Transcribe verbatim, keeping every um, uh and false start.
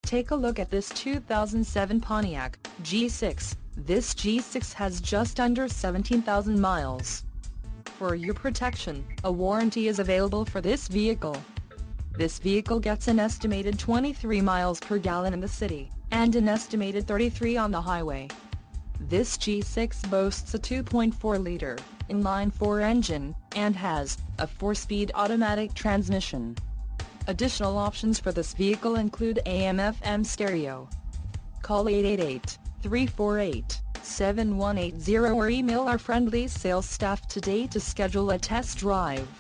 take a look at this two thousand seven Pontiac G six. This G six has just under seventeen thousand miles. For your protection, a warranty is available for this vehicle. This vehicle gets an estimated twenty-three miles per gallon in the city, and an estimated thirty-three on the highway. This G six boasts a two point four liter, inline-four engine, and has a four-speed automatic transmission. Additional options for this vehicle include A M F M stereo. Call eight eight eight, three four eight, seven one eight zero or email our friendly sales staff today to schedule a test drive.